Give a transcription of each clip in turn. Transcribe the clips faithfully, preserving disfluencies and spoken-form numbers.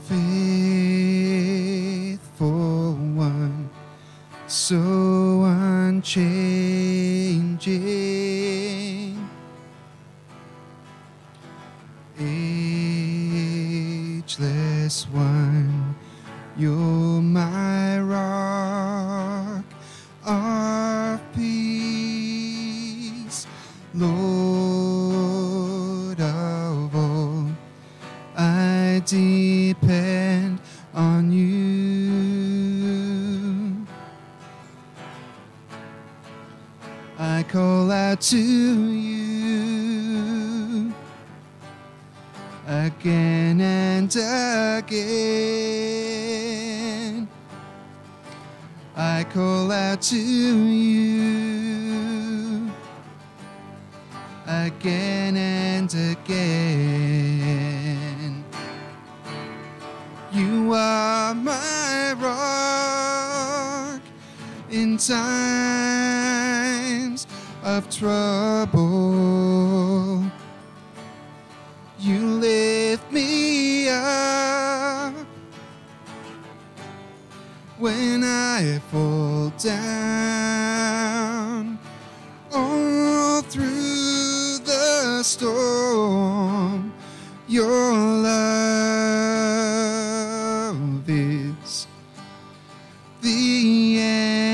faithful one, so unchanging, ageless one, you're my rock of peace, Lord of all, I depend on you. I call out to you again and again. I call out to you again and again. You are my rock in times of trouble. You lift me up when I fall down. All through the storm, your love is the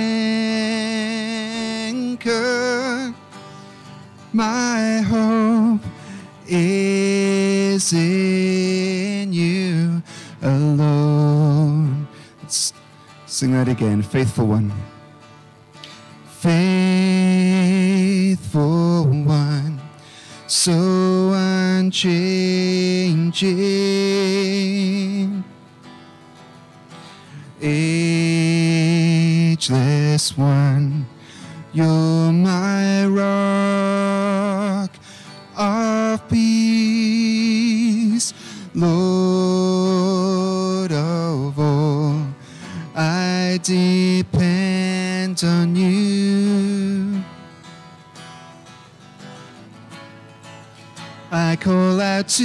anchor. My hope is in you alone. Let's sing that again. Faithful one. Faithful one, so unchanging, ageless one, you're my rock of peace, Lord of all, I depend on you. I call out to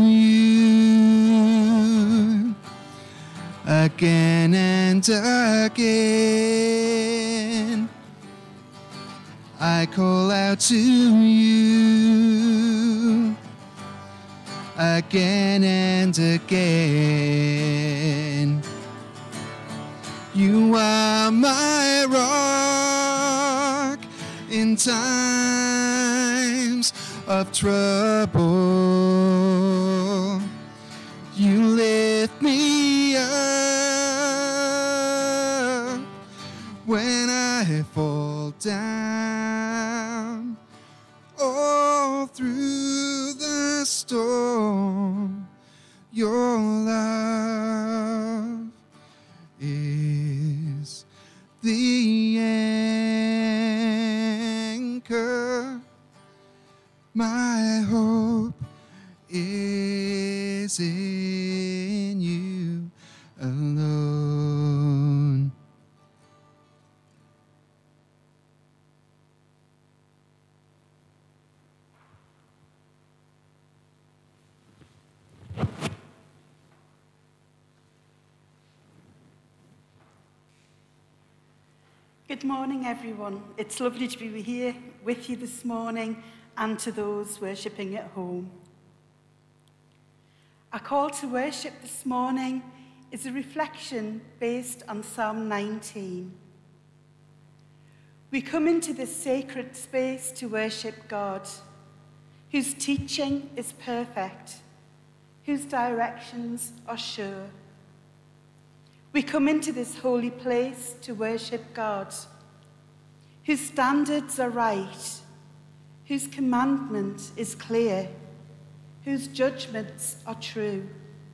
you again and again. I call out to you again and again. You are my rock in times of trouble. You lift me up when I fall down. All through the storm, your love is the anchor. My hope is in you alone. Good morning, everyone. It's lovely to be here with you this morning and to those worshipping at home. Our call to worship this morning is a reflection based on Psalm nineteen. We come into this sacred space to worship God, whose teaching is perfect, whose directions are sure. We come into this holy place to worship God, whose standards are right, whose commandment is clear, whose judgments are true.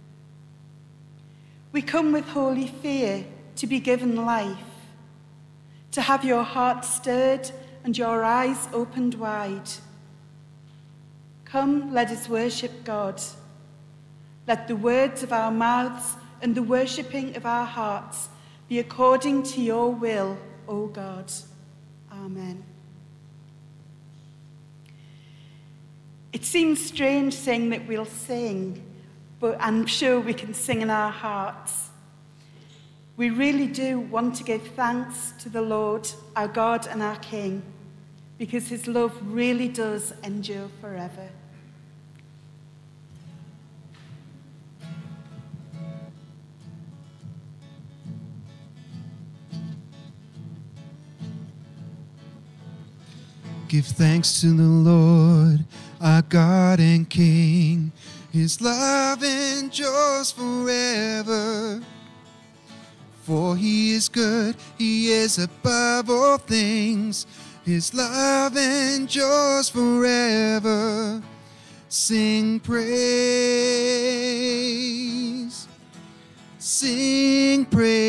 We come with holy fear to be given life, to have your heart stirred and your eyes opened wide. Come, let us worship God. Let the words of our mouths and the worshipping of our hearts be according to your will, O God. Amen. It seems strange saying that we'll sing, but I'm sure we can sing in our hearts. We really do want to give thanks to the Lord, our God and our King, because his love really does endure forever. Give thanks to the Lord, our God and King. His love endures forever. For he is good, he is above all things. His love endures forever. Sing praise, sing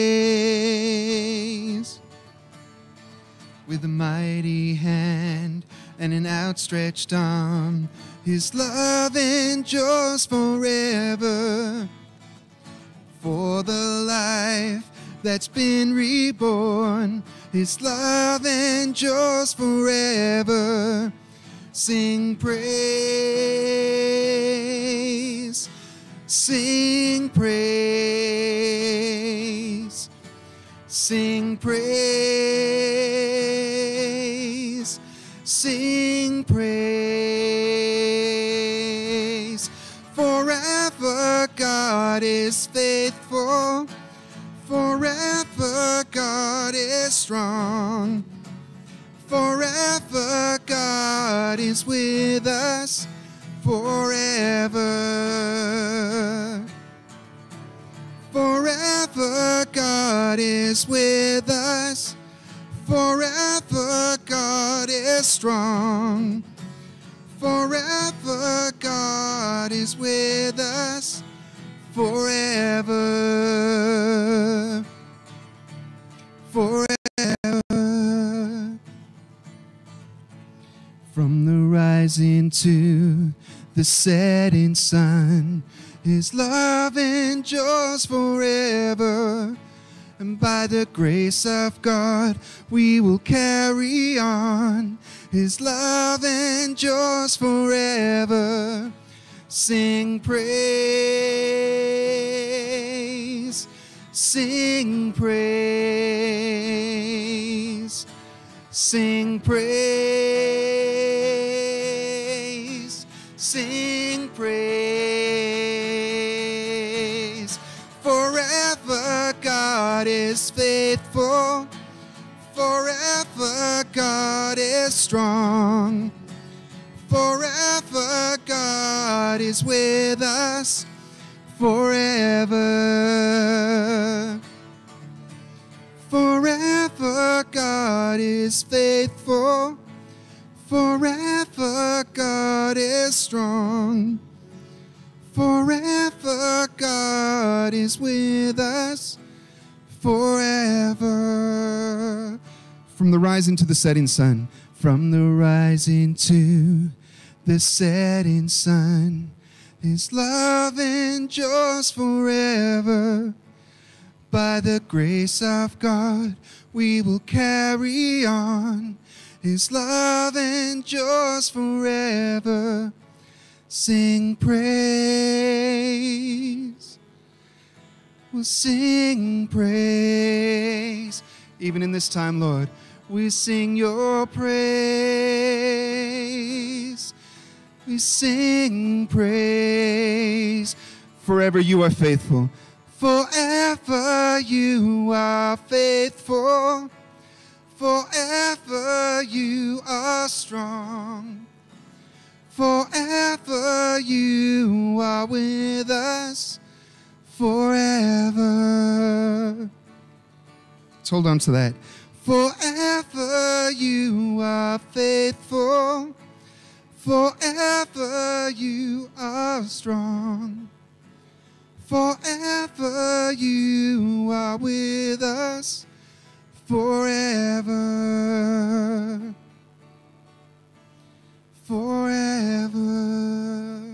praise. With a mighty hand and an outstretched arm, his love endures forever. For the life that's been reborn, his love endures forever. Sing praise, sing praise, sing praise, sing praise. Forever God is faithful, forever God is strong, forever God is with us, forever. Forever God is with us, forever God is strong, forever God is with us, forever, forever. From the rising to the setting sun, his love endures forever. And by the grace of God, we will carry on. His love endures forever. Sing praise, sing praise, sing praise, sing praise. Forever God is faithful, forever God is strong, forever God is with us, forever. Forever God is faithful, forever God is strong, forever God is with us, forever. From the rising to the setting sun, from the rising to the setting sun, his love endures forever. By the grace of God, we will carry on. His love endures forever. Sing praise. We'll sing praise. Even in this time, Lord, we sing your praise. We sing praise. Forever you are faithful. Forever you are faithful. Forever you are strong. Forever you are with us. Forever. Let's hold on to that. Forever you are faithful. Forever you are strong. Forever you are with us. Forever. Forever.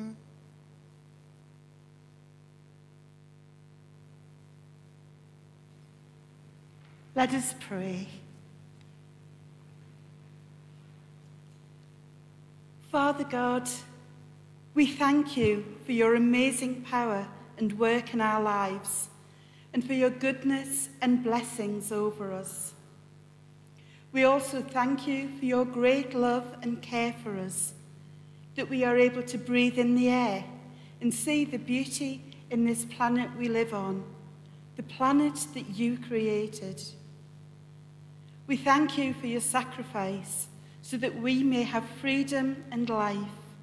Let us pray. Father God, We thank you for your amazing power and work in our lives, and for your goodness and blessings over us. We also thank you for your great love and care for us, that we are able to breathe in the air and see the beauty in this planet we live on, the planet that you created. We thank you for your sacrifice so that we may have freedom and life.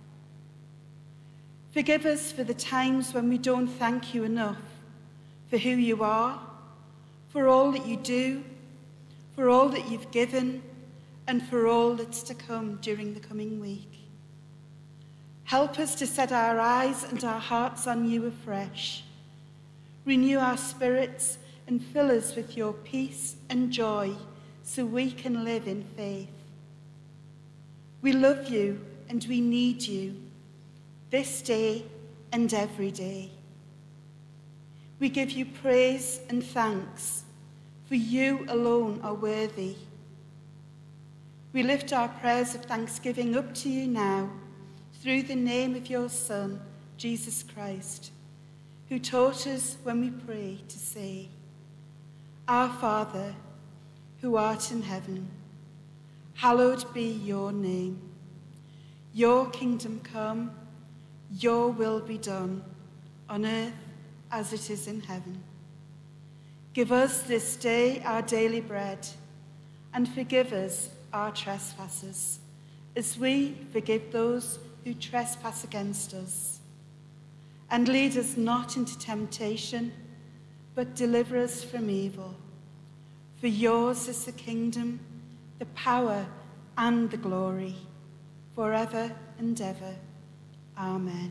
Forgive us for the times when we don't thank you enough for who you are, for all that you do, for all that you've given, and for all that's to come during the coming week. Help us to set our eyes and our hearts on you afresh. Renew our spirits and fill us with your peace and joy so we can live in faith. We love you and we need you this day and every day. We give you praise and thanks, for you alone are worthy. We lift our prayers of thanksgiving up to you now through the name of your Son, Jesus Christ, who taught us when we pray to say, Our Father, who art in heaven, hallowed be your name. Your kingdom come, your will be done, on earth as it is in heaven. Give us this day our daily bread, and forgive us our trespasses, as we forgive those who trespass against us. And lead us not into temptation, but deliver us from evil. For yours is the kingdom, the power, and the glory, forever and ever. Amen.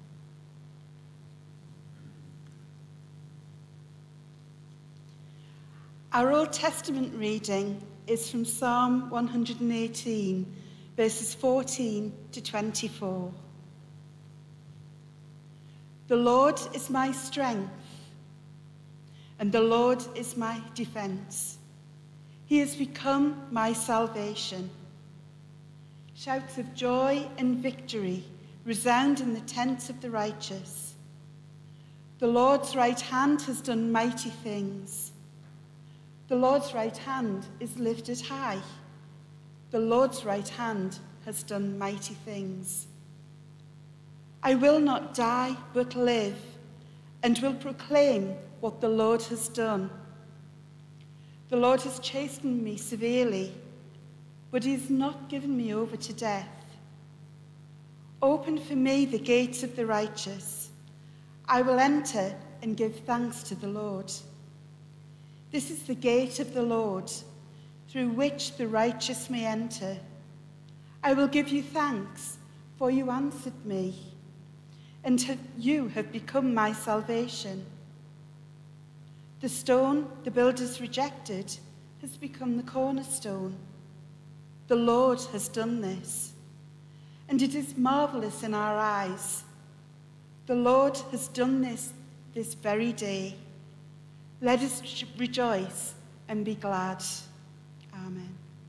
Our Old Testament reading is from Psalm one hundred eighteen, verses fourteen to twenty-four. The Lord is my strength, and the Lord is my defense. He has become my salvation. Shouts of joy and victory resound in the tents of the righteous. The Lord's right hand has done mighty things. The Lord's right hand is lifted high. The Lord's right hand has done mighty things. I will not die, but live, and will proclaim what the Lord has done. The Lord has chastened me severely, but he has not given me over to death. Open for me the gates of the righteous. I will enter and give thanks to the Lord. This is the gate of the Lord, through which the righteous may enter. I will give you thanks, for you answered me, and have, you have become my salvation. The stone the builders rejected has become the cornerstone. The Lord has done this, and it is marvelous in our eyes. The Lord has done this this very day. Let us rejoice and be glad. Amen.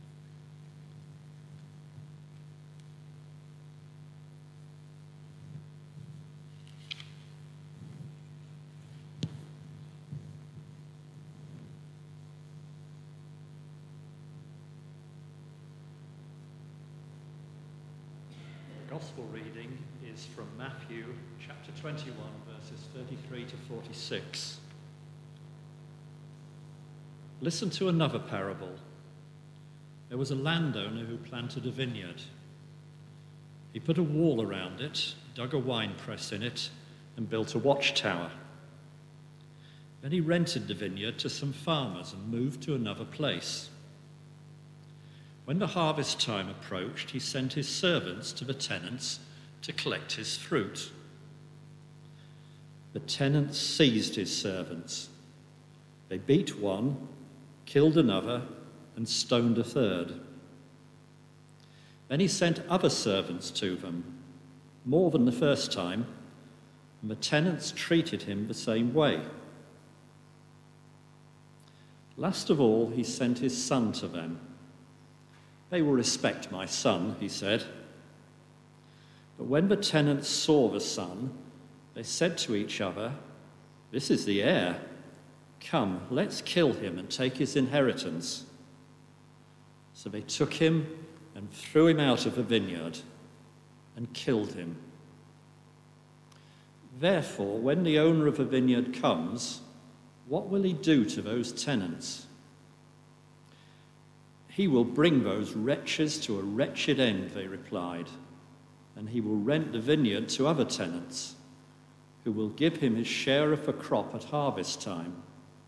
The Gospel reading is from Matthew chapter twenty-one, verses thirty-three to forty-six. Listen to another parable. There was a landowner who planted a vineyard. He put a wall around it, dug a winepress in it, and built a watchtower. Then he rented the vineyard to some farmers and moved to another place. When the harvest time approached, he sent his servants to the tenants to collect his fruit. The tenants seized his servants. They beat one, killed another, and stoned a third. Then he sent other servants to them, more than the first time, and the tenants treated him the same way. Last of all, he sent his son to them. They will respect my son, he said. But when the tenants saw the son, they said to each other, 'This is the heir. Come, let's kill him and take his inheritance.' So they took him and threw him out of the vineyard and killed him. Therefore, when the owner of the vineyard comes, what will he do to those tenants?" "He will bring those wretches to a wretched end," they replied, "and he will rent the vineyard to other tenants, who will give him his share of the crop at harvest time."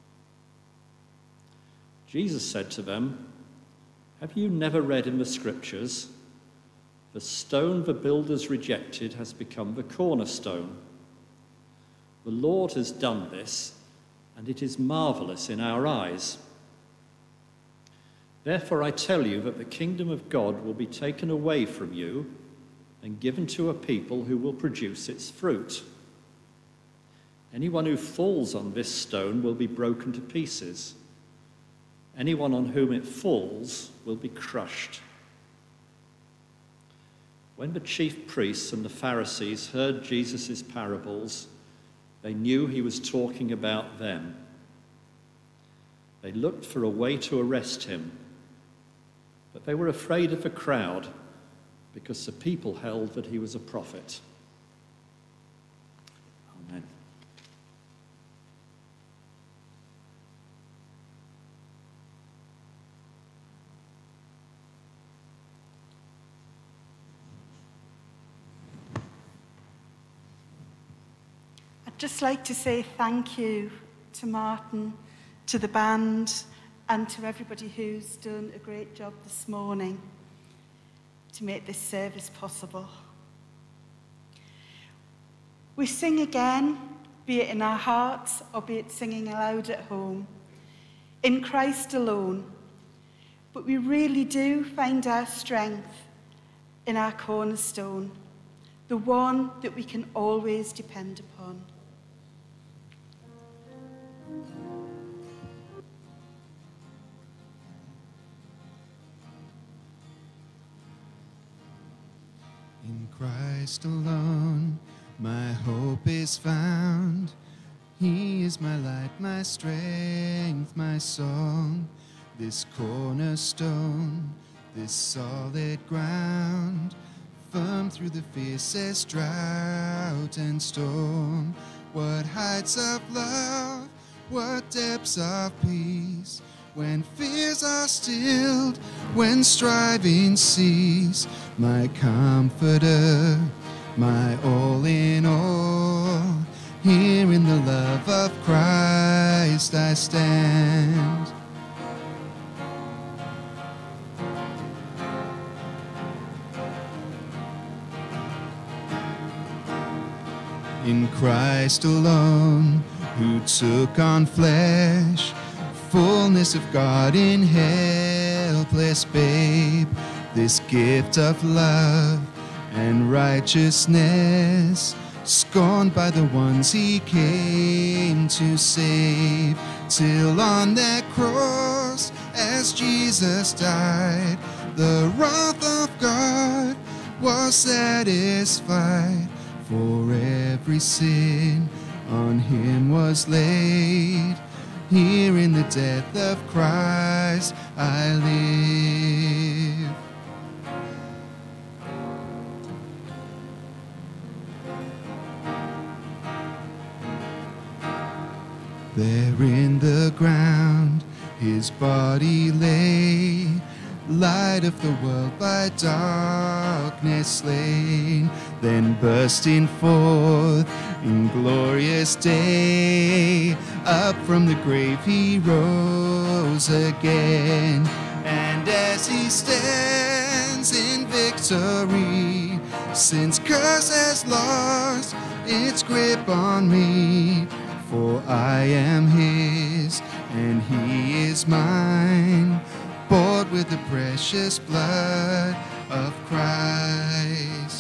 Jesus said to them, "Have you never read in the scriptures, 'The stone the builders rejected has become the cornerstone'? The Lord has done this, and it is marvelous in our eyes. Therefore I tell you that the kingdom of God will be taken away from you and given to a people who will produce its fruit. Anyone who falls on this stone will be broken to pieces. Anyone on whom it falls will be crushed." When the chief priests and the Pharisees heard Jesus' parables, they knew he was talking about them. They looked for a way to arrest him, but they were afraid of the crowd because the people held that he was a prophet. Amen. I'd just like to say thank you to Martin, to the band, and to everybody who's done a great job this morning to make this service possible. We sing again, be it in our hearts or be it singing aloud at home, in Christ alone. But we really do find our strength in our cornerstone, the one that we can always depend upon. In Christ alone, my hope is found. He is my light, my strength, my song. This cornerstone, this solid ground, firm through the fiercest drought and storm. What heights of love, what depths of peace, when fears are stilled, when striving cease. My comforter, my all in all, here in the love of Christ I stand. In Christ alone, who took on flesh, fullness of God in helpless babe, this gift of love and righteousness, scorned by the ones he came to save, till on that cross, as Jesus died, the wrath of God was satisfied. For every sin on him was laid. Here in the death of Christ I live. There in the ground his body lay, light of the world by darkness slain, then bursting forth in glorious day, up from the grave he rose again. And as he stands in victory, sin's curse has lost its grip on me. For I am his and he is mine, bought with the precious blood of Christ.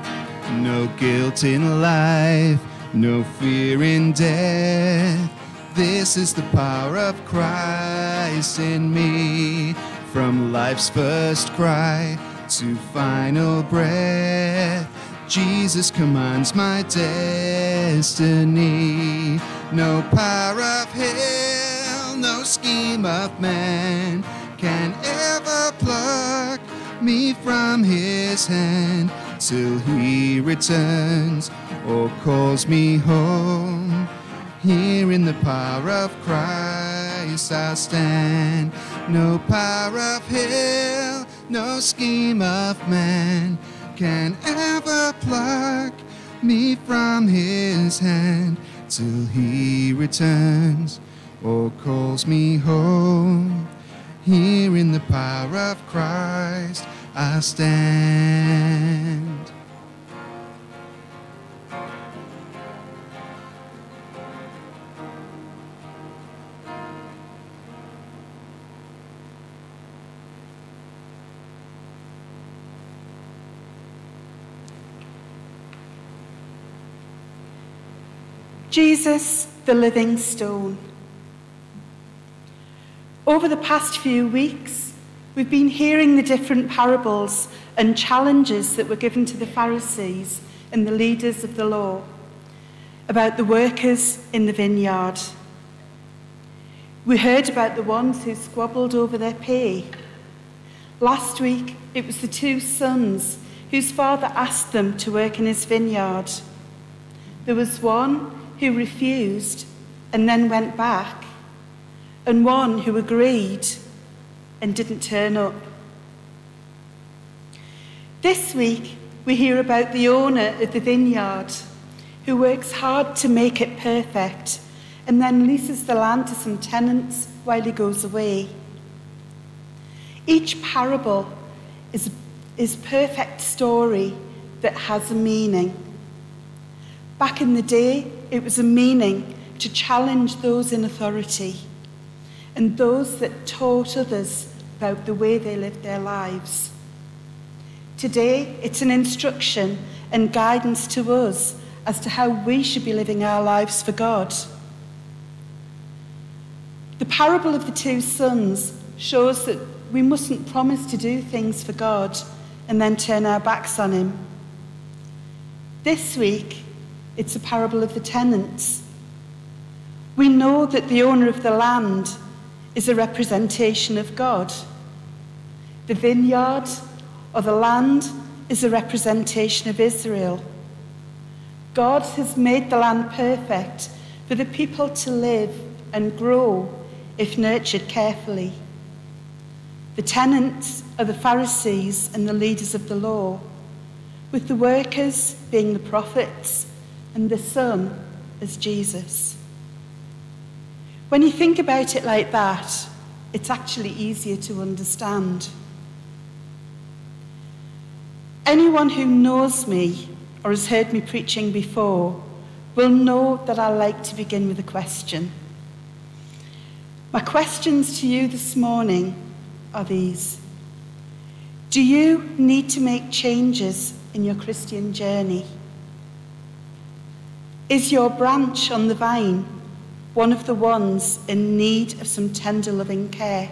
No guilt in life, no fear in death, This is the power of Christ in me. From life's first cry to final breath, Jesus commands my destiny. No power of hell, no scheme of man can ever pluck me from his hand till he returns or calls me home. Here in the power of Christ I'll stand. No power of hell, no scheme of man can ever pluck me from his hand till he returns or calls me home. Here in the power of Christ I stand. Jesus, the living stone. Over the past few weeks, we've been hearing the different parables and challenges that were given to the Pharisees and the leaders of the law about the workers in the vineyard. We heard about the ones who squabbled over their pay. Last week, it was the two sons whose father asked them to work in his vineyard. There was one who refused and then went back, and one who agreed and didn't turn up. This week, we hear about the owner of the vineyard who works hard to make it perfect and then leases the land to some tenants while he goes away. Each parable is is perfect story that has a meaning. Back in the day, it was a meaning to challenge those in authority and those that taught others about the way they lived their lives. Today, it's an instruction and guidance to us as to how we should be living our lives for God. The parable of the two sons shows that we mustn't promise to do things for God and then turn our backs on him. This week, it's a parable of the tenants. We know that the owner of the land is a representation of God. The vineyard or the land is a representation of Israel. God has made the land perfect for the people to live and grow if nurtured carefully. The tenants are the Pharisees and the leaders of the law, with the workers being the prophets and the Son as Jesus. When you think about it like that, it's actually easier to understand. Anyone who knows me or has heard me preaching before will know that I like to begin with a question. My questions to you this morning are these. Do you need to make changes in your Christian journey? Is your branch on the vine one of the ones in need of some tender loving care?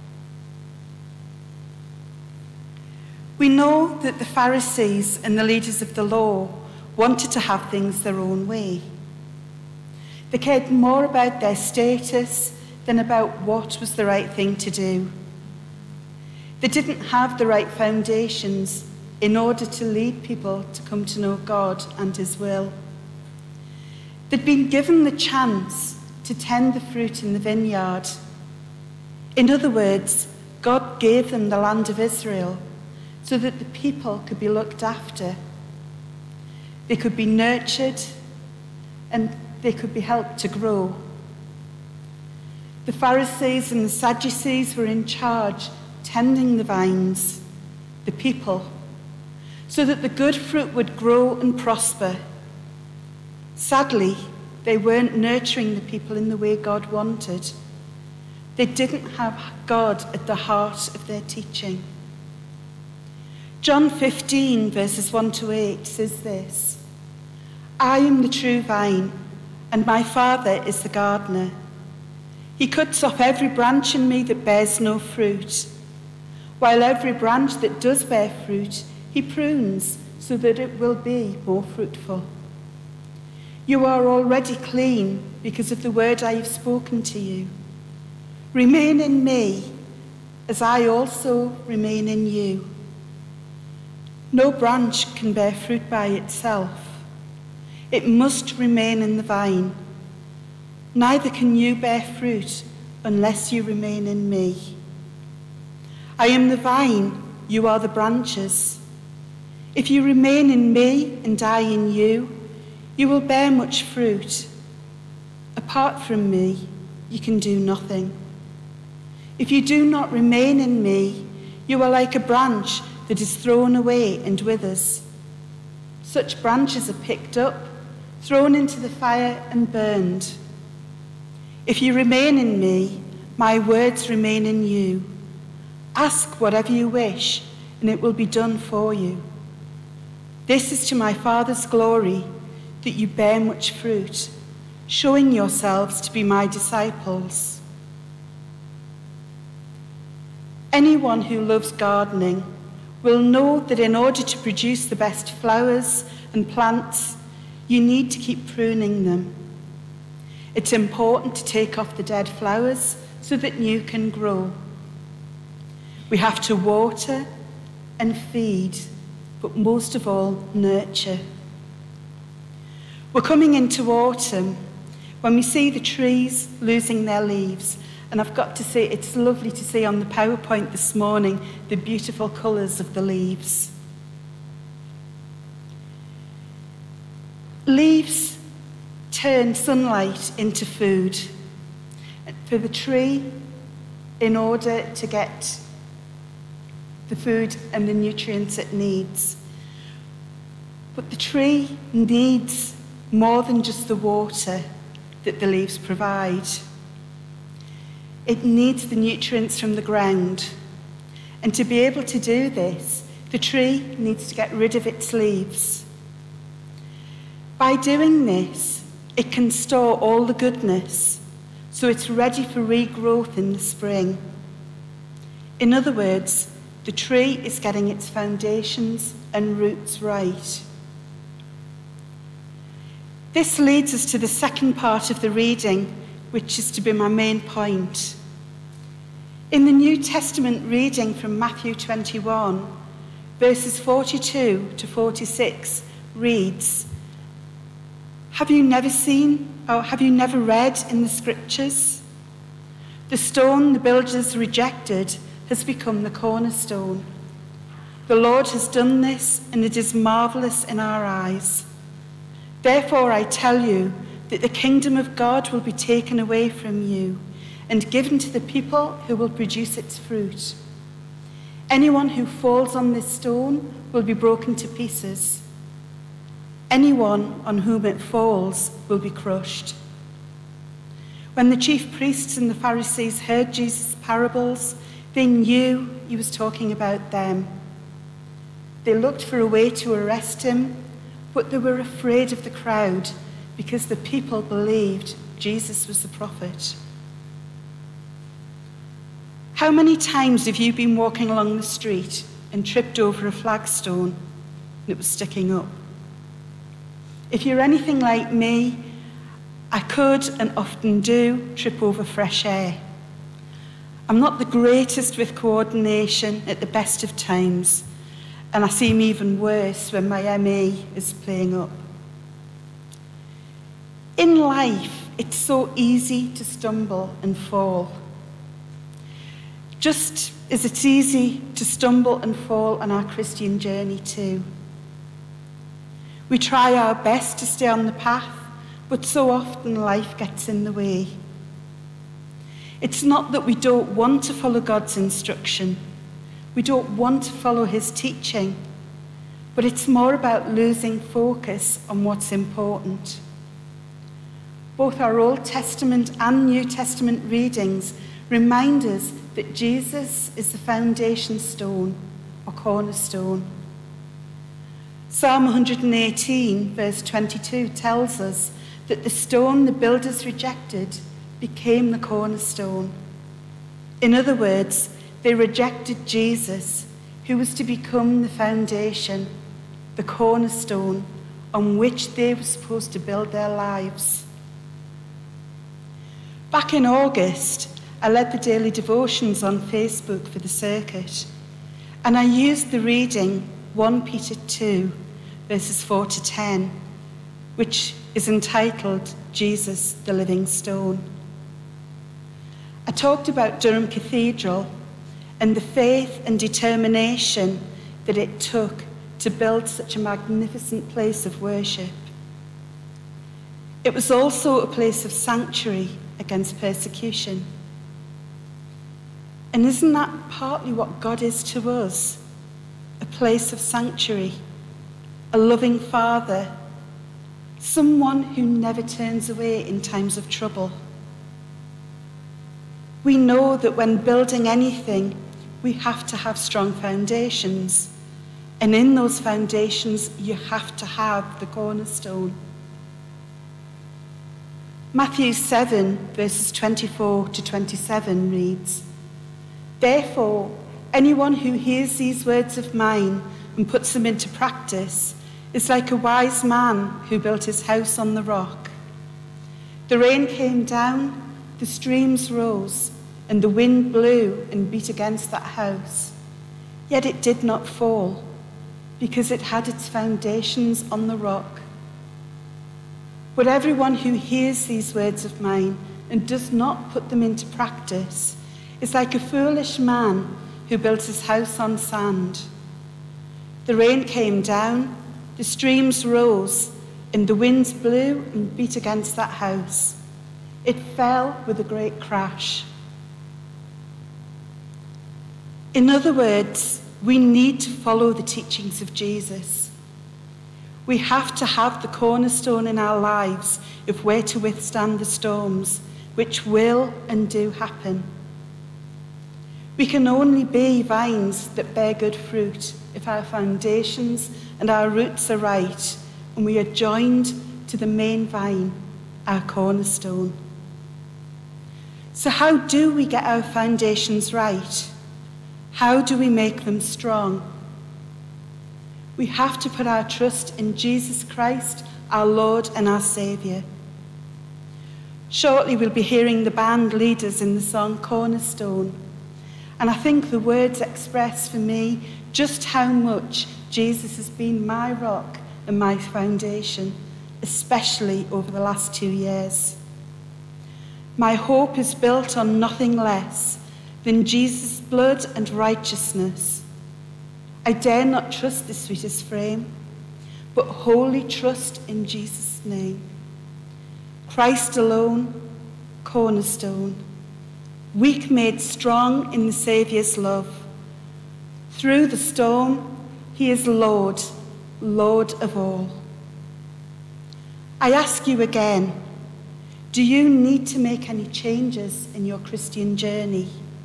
We know that the Pharisees and the leaders of the law wanted to have things their own way. They cared more about their status than about what was the right thing to do. They didn't have the right foundations in order to lead people to come to know God and his will. They'd been given the chance to tend the fruit in the vineyard. In other words, God gave them the land of Israel so that the people could be looked after. They could be nurtured and they could be helped to grow. The Pharisees and the Sadducees were in charge, tending the vines, the people, so that the good fruit would grow and prosper. Sadly, they weren't nurturing the people in the way God wanted. They didn't have God at the heart of their teaching. John fifteen, verses one to eight says this: I am the true vine, and my Father is the gardener. He cuts off every branch in me that bears no fruit, while every branch that does bear fruit, he prunes so that it will be more fruitful. You are already clean because of the word I have spoken to you. Remain in me, as I also remain in you. No branch can bear fruit by itself. It must remain in the vine. Neither can you bear fruit unless you remain in me. I am the vine, you are the branches. If you remain in me and I in you, you will bear much fruit. Apart from me, you can do nothing. If you do not remain in me, you are like a branch that is thrown away and withers. Such branches are picked up, thrown into the fire and burned. If you remain in me, my words remain in you. Ask whatever you wish, and it will be done for you. This is to my Father's glory, that you bear much fruit, showing yourselves to be my disciples. Anyone who loves gardening will know that in order to produce the best flowers and plants, you need to keep pruning them. It's important to take off the dead flowers so that new can grow. We have to water and feed, but most of all, nurture. We're coming into autumn when we see the trees losing their leaves. And I've got to say, it's lovely to see on the PowerPoint this morning the beautiful colours of the leaves. Leaves turn sunlight into food for the tree in order to get the food and the nutrients it needs. But the tree needs more than just the water that the leaves provide. It needs the nutrients from the ground. And to be able to do this, the tree needs to get rid of its leaves. By doing this, it can store all the goodness, so it's ready for regrowth in the spring. In other words, the tree is getting its foundations and roots right. This leads us to the second part of the reading, which is to be my main point. In the New Testament reading from Matthew twenty-one, verses forty-two to forty-six reads, "Have you never seen, or have you never read in the scriptures? The stone the builders rejected has become the cornerstone. The Lord has done this, and it is marvelous in our eyes. Therefore I tell you that the kingdom of God will be taken away from you and given to the people who will produce its fruit. Anyone who falls on this stone will be broken to pieces. Anyone on whom it falls will be crushed." When the chief priests and the Pharisees heard Jesus' parables, they knew he was talking about them. They looked for a way to arrest him, but they were afraid of the crowd because the people believed Jesus was the prophet. How many times have you been walking along the street and tripped over a flagstone and it was sticking up? If you're anything like me, I could and often do trip over fresh air. I'm not the greatest with coordination at the best of times, and I seem even worse when my M E is playing up. In life, it's so easy to stumble and fall. Just as it's easy to stumble and fall on our Christian journey too. We try our best to stay on the path, but so often life gets in the way. It's not that we don't want to follow God's instruction. We don't want to follow his teaching, but it's more about losing focus on what's important. Both our Old Testament and New Testament readings remind us that Jesus is the foundation stone or cornerstone. Psalm one hundred eighteen, verse twenty-two tells us that the stone the builders rejected became the cornerstone. In other words, they rejected Jesus, who was to become the foundation, the cornerstone on which they were supposed to build their lives. Back in August, I led the daily devotions on Facebook for the circuit, and I used the reading First Peter two, verses four to ten, which is entitled Jesus, the Living Stone. I talked about Durham Cathedral and the faith and determination that it took to build such a magnificent place of worship. It was also a place of sanctuary against persecution. And isn't that partly what God is to us? A place of sanctuary, a loving Father, someone who never turns away in times of trouble. We know that when building anything, we have to have strong foundations. And in those foundations, you have to have the cornerstone. Matthew seven, verses twenty-four to twenty-seven reads, "Therefore, anyone who hears these words of mine and puts them into practice is like a wise man who built his house on the rock. The rain came down, the streams rose, and the wind blew and beat against that house. Yet it did not fall, because it had its foundations on the rock. But everyone who hears these words of mine and does not put them into practice is like a foolish man who built his house on sand. The rain came down, the streams rose, and the winds blew and beat against that house. It fell with a great crash." In other words, we need to follow the teachings of Jesus. We have to have the cornerstone in our lives if we're to withstand the storms, which will and do happen. We can only be vines that bear good fruit if our foundations and our roots are right and we are joined to the main vine, our cornerstone. So how do we get our foundations right? How do we make them strong? We have to put our trust in Jesus Christ, our Lord and our Saviour. Shortly we'll be hearing the band leaders in the song Cornerstone. And I think the words express for me just how much Jesus has been my rock and my foundation, especially over the last two years. My hope is built on nothing less than Jesus' blood and righteousness. I dare not trust the sweetest frame, but wholly trust in Jesus' name. Christ alone, cornerstone, weak made strong in the Saviour's love. Through the storm, he is Lord, Lord of all. I ask you again, do you need to make any changes in your Christian journey?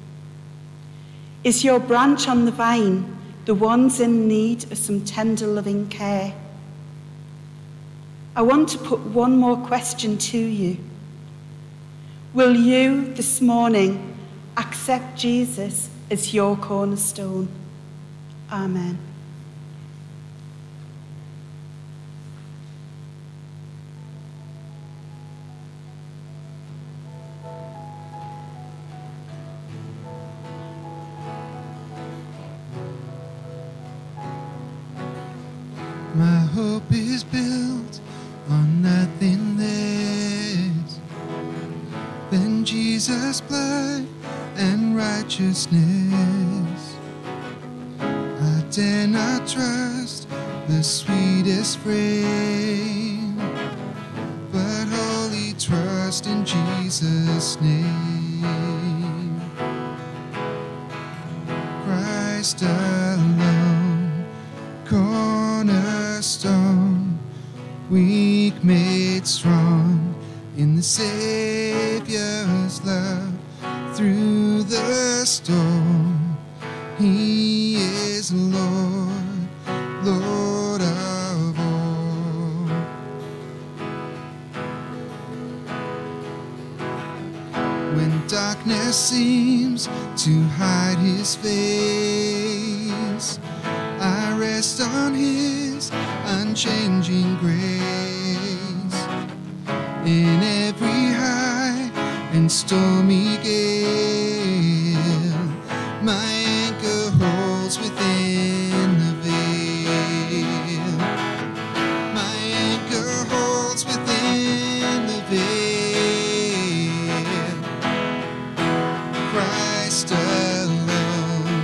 Is your branch on the vine the ones in need of some tender, loving care? I want to put one more question to you. Will you this morning accept Jesus as your cornerstone? Amen. My hope is built on nothing less than Jesus' blood and righteousness. I dare not trust the sweetest frame, but wholly trust in Jesus' name. Christ alone, cornerstone, weak made strong in the Savior's love. Through the storm, he is Lord, Lord of all. When darkness seems to hide his face, I rest on his unchanging grace. In every high and stormy gale, my anchor holds within the veil. My anchor holds within the veil. Christ alone,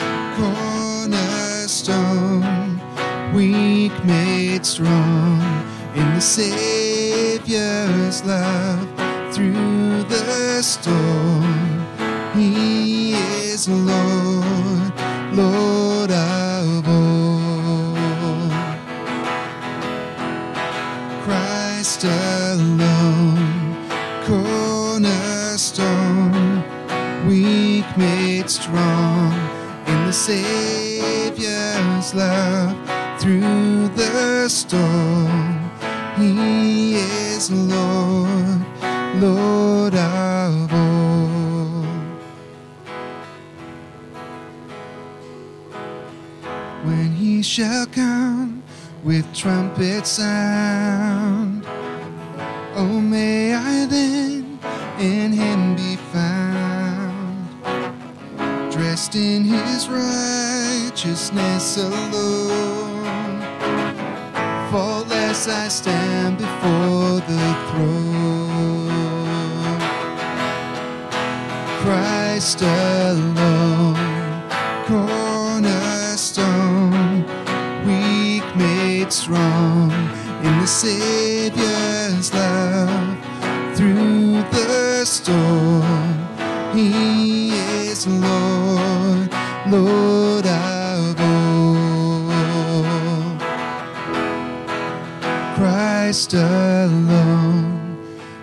cornerstone, weak made strong in the Savior's love. Through the storm, he is Lord, Lord of all. Christ alone, cornerstone, weak made strong in the Savior's love. Through the storm, he is Lord, Lord of all. When he shall come with trumpet sound, oh, may I then in him be found, dressed in his righteousness alone, faultless I stand before the throne. Christ alone, cornerstone, weak made strong in the Savior's love. Through the storm, he is Lord, Lord of all. Christ alone,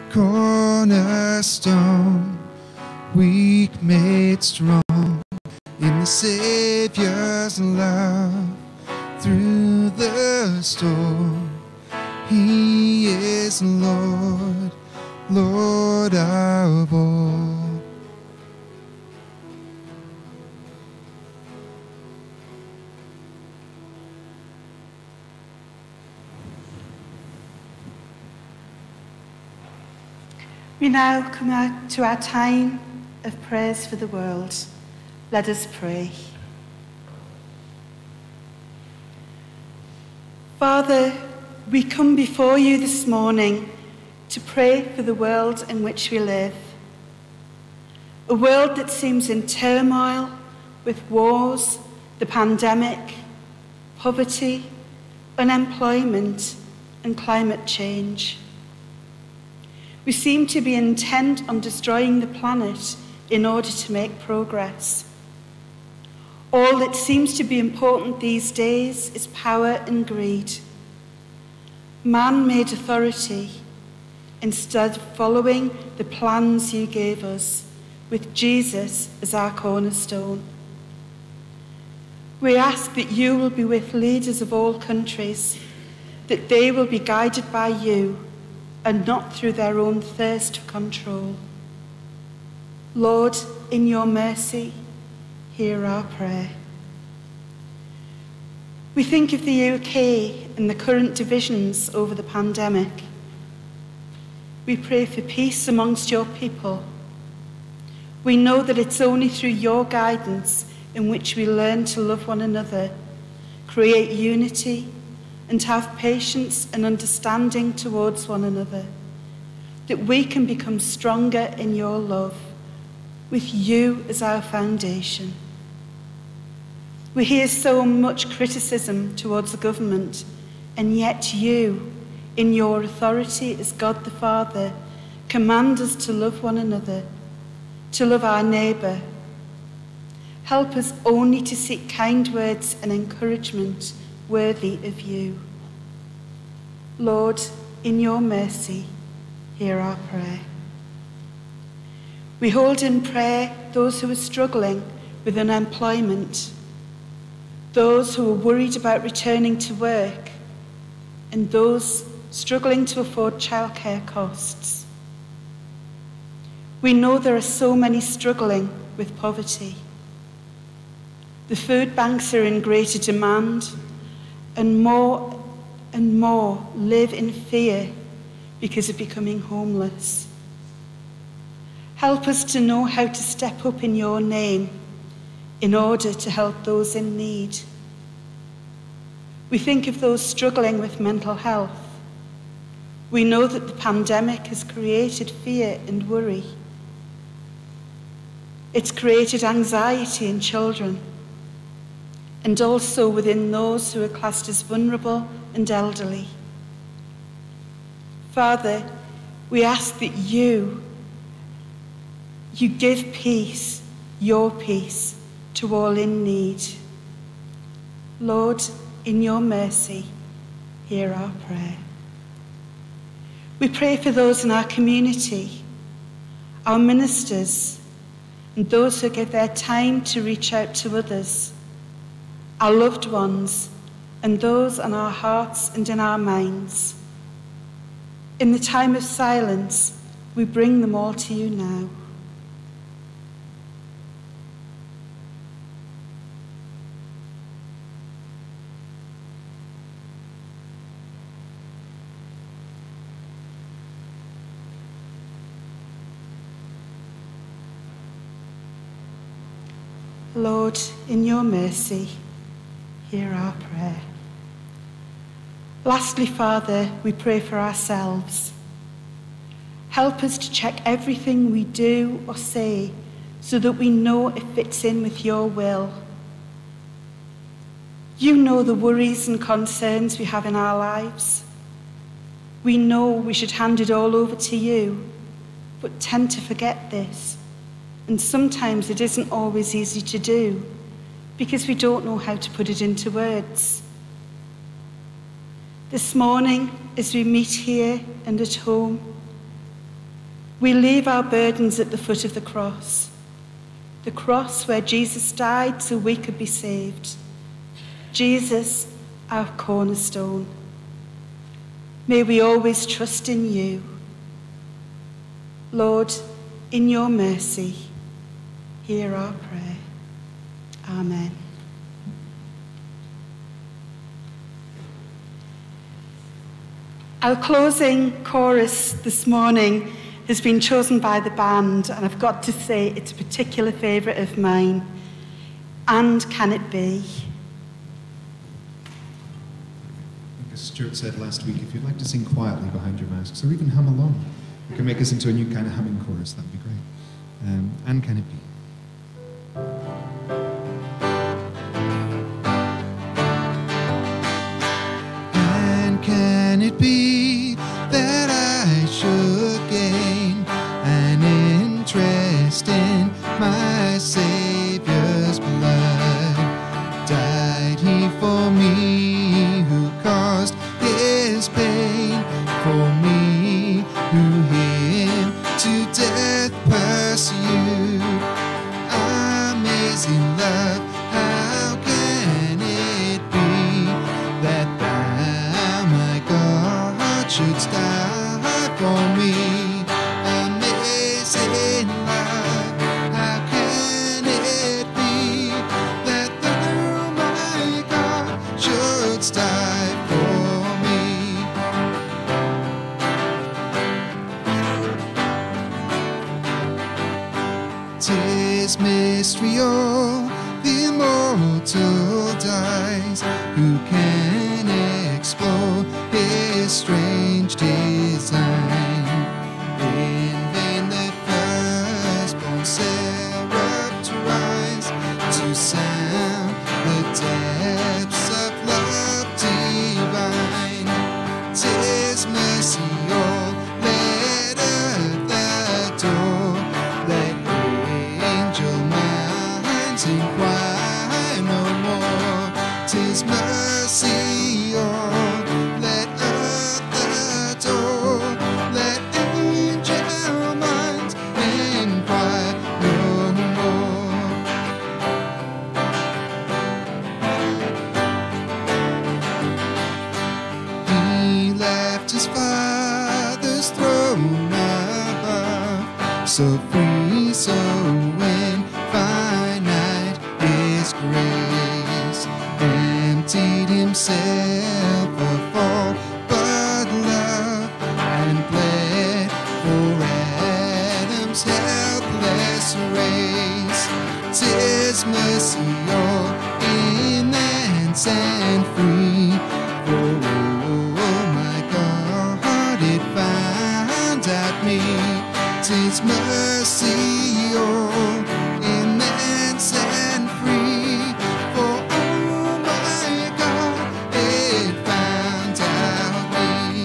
cornerstone, weak made strong in the Savior's love. Through the storm, he is Lord, Lord of all. We now come out to our time of prayers for the world. Let us pray. Father, we come before you this morning to pray for the world in which we live. A world that seems in turmoil with wars, the pandemic, poverty, unemployment, and climate change. We seem to be intent on destroying the planet in order to make progress. All that seems to be important these days is power and greed. Man-made authority, instead of following the plans you gave us, with Jesus as our cornerstone. We ask that you will be with leaders of all countries, that they will be guided by you and not through their own thirst for control. Lord, in your mercy, hear our prayer. We think of the U K and the current divisions over the pandemic. We pray for peace amongst your people. We know that it's only through your guidance in which we learn to love one another, create unity, and have patience and understanding towards one another, that we can become stronger in your love, with you as our foundation. We hear so much criticism towards the government, and yet you, in your authority as God the Father, command us to love one another, to love our neighbour. Help us only to seek kind words and encouragement worthy of you. Lord, in your mercy, hear our prayer. We hold in prayer those who are struggling with unemployment, those who are worried about returning to work, and those struggling to afford childcare costs. We know there are so many struggling with poverty. The food banks are in greater demand, and more and more live in fear because of becoming homeless. Help us to know how to step up in your name in order to help those in need. We think of those struggling with mental health. We know that the pandemic has created fear and worry. It's created anxiety in children, and also within those who are classed as vulnerable and elderly. Father, we ask that you, you give peace, your peace, to all in need. Lord, in your mercy, hear our prayer. We pray for those in our community, our ministers, and those who give their time to reach out to others, our loved ones, and those on our hearts and in our minds. In the time of silence, we bring them all to you now. Lord, in your mercy, hear our prayer. Lastly, Father, we pray for ourselves. Help us to check everything we do or say so that we know it fits in with your will. You know the worries and concerns we have in our lives. We know we should hand it all over to you, but tend to forget this. And sometimes it isn't always easy to do because we don't know how to put it into words. This morning, as we meet here and at home, we leave our burdens at the foot of the cross, the cross where Jesus died so we could be saved. Jesus, our cornerstone. May we always trust in you. Lord, in your mercy, hear our prayer. Amen. Our closing chorus this morning has been chosen by the band, and I've got to say it's a particular favourite of mine. And Can It Be? As Stuart said last week, if you'd like to sing quietly behind your masks, or even hum along, you can make us into a new kind of humming chorus. That'd be great. Um, and Can It Be? And can it be that I should gain an interest in my Savior's blood? Died he for me who caused his pain, for me who him to death pursued? Amazing love, how can it be that thou, my God, shouldst die for me? Amazing love, how can it be that thou, my God, shouldst die for me? 'Tis mystery all, the immortal dies. Who can explore his strange design? In vain the firstborn seraph rise to sound the depths of love divine. 'Tis mercy all, let earth adore, let angel minds inquire no more. 'Tis mercy all, let earth so free, so infinite His grace. Emptied Himself of all but love, and bled for Adam's helpless race. 'Tis mercy all immense and free, for oh my God, it found at me. 'Tis mercy all immense and free, for oh my God, it found out me.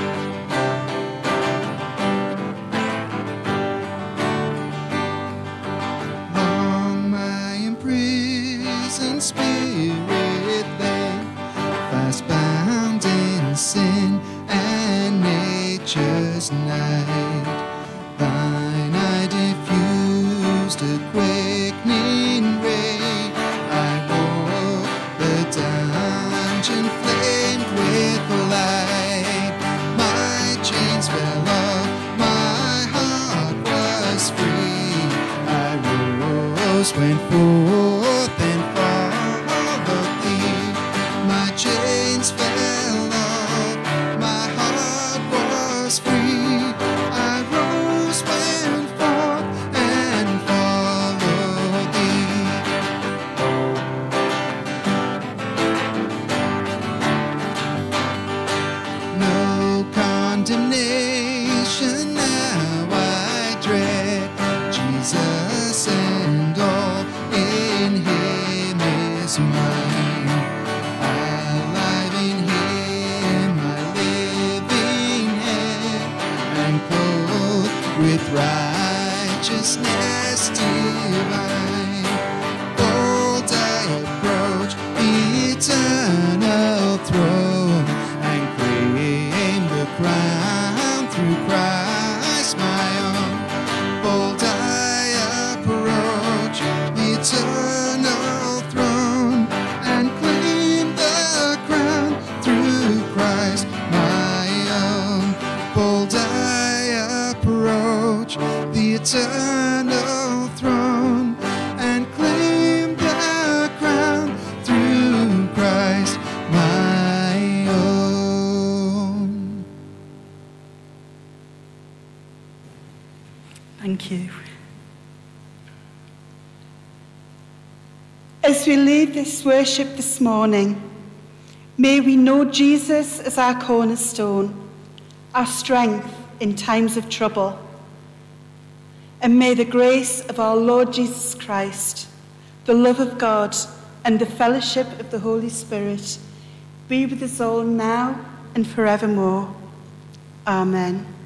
Long my imprisoned spirit lay, fast bound in sin and nature's night. Thine eye diffused a quickening ray. I walked the dungeon flamed with light. My chains fell off, my heart was free. I rose, went forth and followed thee. My chains fell off, my heart was free. I rose, went forth and followed thee. No condemnation now I dread. Jesus and all in Him is mine. Alive in Him, my living head, and clothed with righteousness divine. Bold I approach the eternal throne, and claim the crown through Christ my own. Bold I approach the eternal throne, and claim the crown through Christ my own. Bold I approach the eternal throne, and claim the crown through Christ my own. Thank you. As we lead this worship this morning, may we know Jesus as our cornerstone, our strength in times of trouble. And may the grace of our Lord Jesus Christ, the love of God, and the fellowship of the Holy Spirit be with us all now and forevermore. Amen.